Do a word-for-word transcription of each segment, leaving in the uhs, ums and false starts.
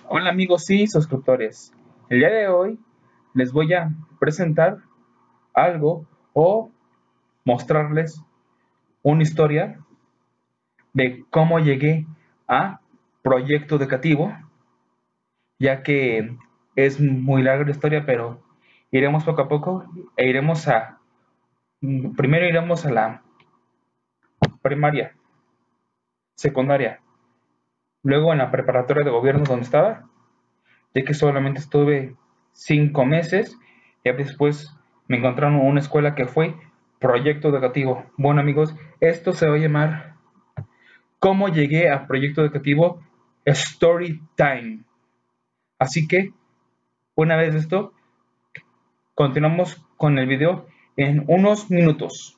Hola amigos y suscriptores. El día de hoy les voy a presentar algo o mostrarles una historia de cómo llegué a Proyecto Educativo, ya que es muy larga la historia, pero iremos poco a poco e iremos a, primero iremos a la primaria, secundaria, luego en la preparatoria de gobierno donde estaba, ya que solamente estuve cinco meses y después me encontraron una escuela que fue Proyecto Educativo. Bueno amigos, esto se va a llamar ¿Cómo llegué a Proyecto Educativo? Story Time. Así que, una vez esto, continuamos con el video en unos minutos.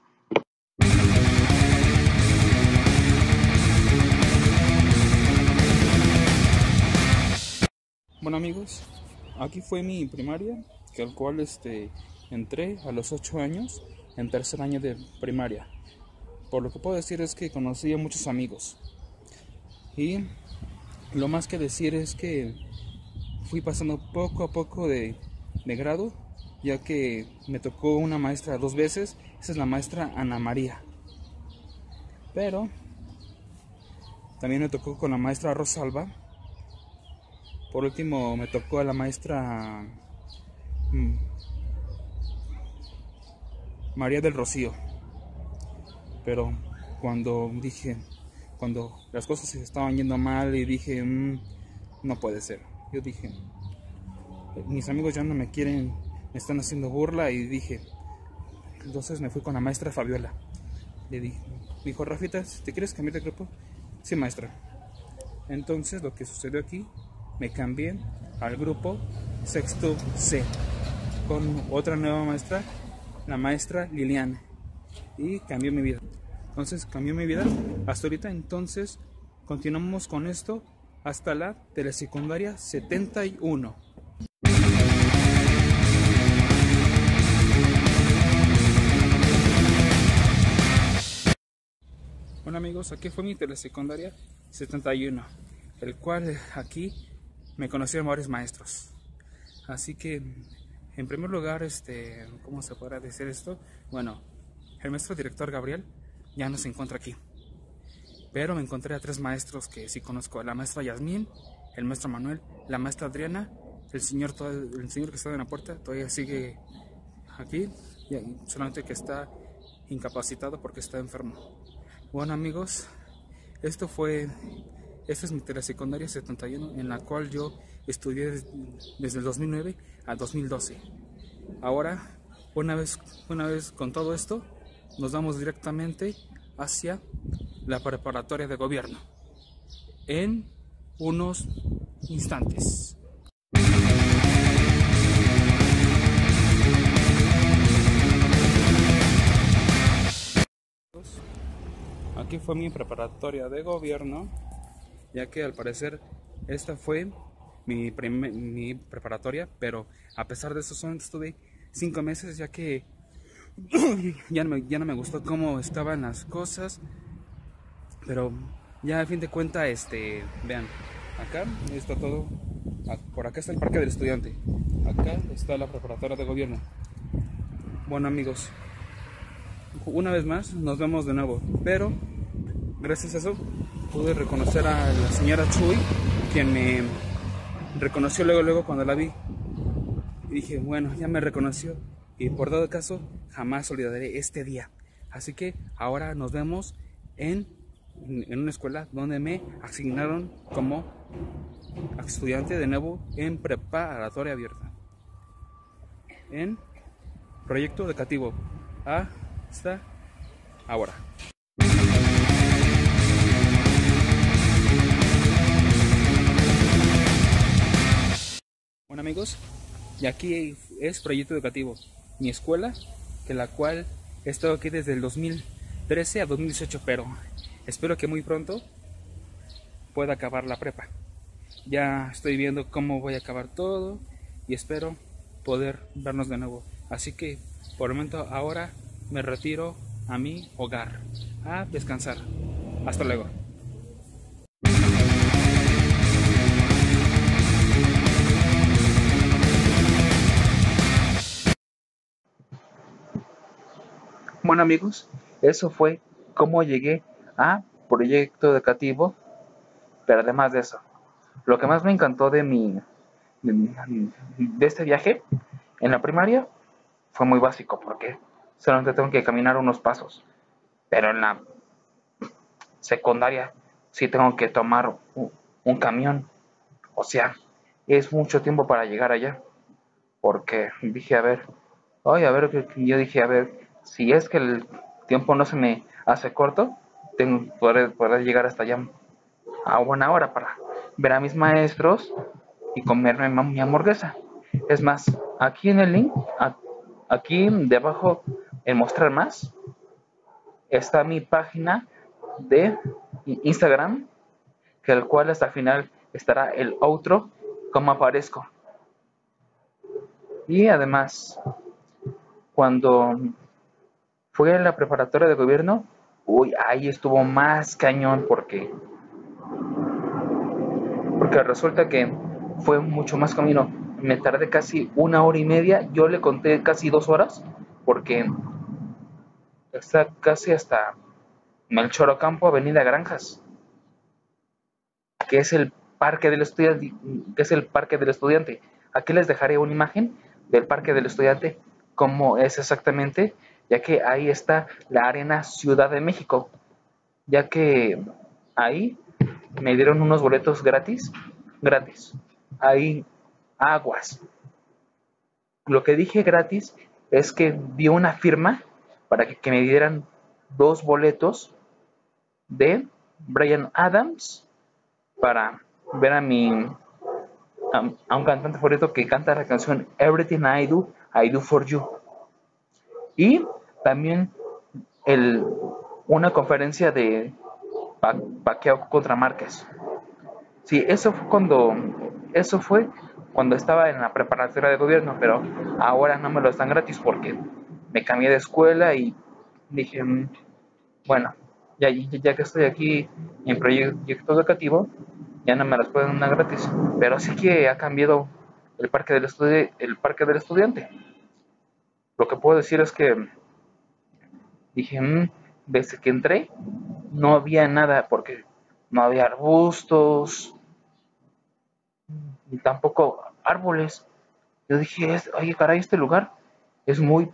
Bueno amigos, aquí fue mi primaria, que al cual este, entré a los ocho años, en tercer año de primaria. Por lo que puedo decir es que conocí a muchos amigos. Y lo más que decir es que fui pasando poco a poco de, de grado, ya que me tocó una maestra dos veces. Esa es la maestra Ana María. Pero también me tocó con la maestra Rosalba. Por último me tocó a la maestra mm, María del Rocío. Pero cuando dije, cuando las cosas se estaban yendo mal y dije, mmm, no puede ser. Yo dije, mis amigos ya no me quieren, me están haciendo burla, y dije, entonces me fui con la maestra Fabiola. Le dije, me dijo, Rafita, ¿te quieres cambiar de grupo? Sí, maestra. Entonces lo que sucedió aquí, me cambié al grupo sexto C con otra nueva maestra, la maestra Liliana, y cambió mi vida. Entonces cambió mi vida hasta ahorita. Entonces continuamos con esto hasta la telesecundaria setenta y uno. Bueno amigos, aquí fue mi telesecundaria setenta y uno, el cual aquí me conocieron varios maestros. Así que, en primer lugar, este, ¿cómo se podrá decir esto? Bueno, el maestro director Gabriel ya no se encuentra aquí, pero me encontré a tres maestros que sí conozco: la maestra Yasmín, el maestro Manuel, la maestra Adriana. El señor, todo, el señor que está en la puerta todavía sigue aquí, solamente que está incapacitado porque está enfermo. Bueno amigos, esto fue, esta es mi telesecundaria setenta y uno, en la cual yo estudié desde el dos mil nueve a dos mil doce. Ahora, una vez, una vez con todo esto, nos vamos directamente hacia la preparatoria de gobierno en unos instantes. Aquí fue mi preparatoria de gobierno, ya que al parecer esta fue mi, mi preparatoria, pero a pesar de eso solamente estuve cinco meses, ya que ya, no me, ya no me gustó cómo estaban las cosas. Pero ya a fin de cuentas, este, vean, acá está todo, por acá está el parque del estudiante, acá está la preparatoria de gobierno. Bueno amigos, una vez más nos vemos de nuevo, pero gracias a eso pude reconocer a la señora Chuy, quien me reconoció luego luego cuando la vi, y dije, bueno, ya me reconoció, y por todo caso jamás olvidaré este día. Así que ahora nos vemos en, en una escuela donde me asignaron como estudiante de nuevo en preparatoria abierta, en Proyecto Educativo hasta ahora. Bueno amigos, y aquí es Proyecto Educativo, mi escuela, que la cual he estado aquí desde el dos mil trece a dos mil dieciocho, pero espero que muy pronto pueda acabar la prepa. Ya estoy viendo cómo voy a acabar todo y espero poder vernos de nuevo. Así que por el momento ahora me retiro a mi hogar a descansar. Hasta luego. Bueno amigos, eso fue cómo llegué a proyecto educativo, pero además de eso, lo que más me encantó de mi de, de este viaje en la primaria fue muy básico porque solamente tengo que caminar unos pasos, pero en la secundaria sí tengo que tomar un, un camión, o sea, es mucho tiempo para llegar allá, porque dije, a ver, oye, a ver, yo dije, a ver, si es que el tiempo no se me hace corto, tengo, poder, poder llegar hasta allá a buena hora para ver a mis maestros y comerme mi hamburguesa. Es más, aquí en el link, aquí debajo en mostrar más, está mi página de Instagram, que el cual hasta el final estará el outro, como aparezco. Y además, cuando fue a la preparatoria de gobierno, uy, ahí estuvo más cañón porque porque resulta que fue mucho más camino. Me tardé casi una hora y media, yo le conté casi dos horas, porque está casi hasta Melchor Ocampo, Avenida Granjas, que es el parque del estudiante, que es el parque del estudiante. Aquí les dejaré una imagen del parque del estudiante, cómo es exactamente, ya que ahí está la Arena Ciudad de México, ya que ahí me dieron unos boletos gratis, gratis. Ahí aguas. Lo que dije gratis es que di una firma para que, que me dieran dos boletos de Bryan Adams para ver a mi a, a un cantante favorito que canta la canción Everything I Do, I Do For You. Y también el, una conferencia de Pacquiao contra Márquez. Sí, eso fue cuando eso fue cuando estaba en la preparatoria de gobierno, pero ahora no me lo están gratis porque me cambié de escuela y dije, bueno, ya, ya que estoy aquí en proyecto educativo, ya no me las pueden dar gratis, pero sí que ha cambiado el parque del estudi el parque del estudiante. Lo que puedo decir es que dije, mmm, desde que entré no había nada porque no había arbustos ni tampoco árboles. Yo dije, oye, caray, este lugar es muy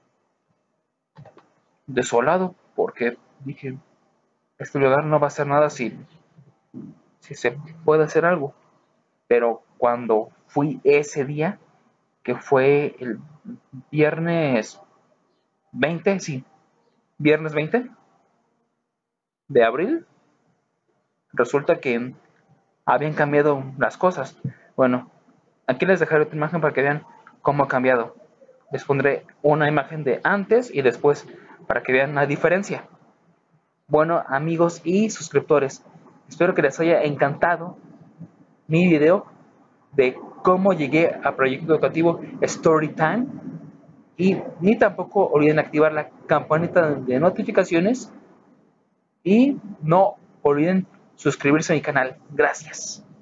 desolado, porque dije, este lugar no va a hacer nada si, si se puede hacer algo. Pero cuando fui ese día, que fue el viernes veinte, sí, viernes veinte de abril, resulta que habían cambiado las cosas. Bueno, aquí les dejaré otra imagen para que vean cómo ha cambiado. Les pondré una imagen de antes y después para que vean la diferencia. Bueno, amigos y suscriptores, espero que les haya encantado mi video de cómo llegué a Proyecto Educativo Storytime. Y ni tampoco olviden activar la campanita de notificaciones y no olviden suscribirse a mi canal. Gracias.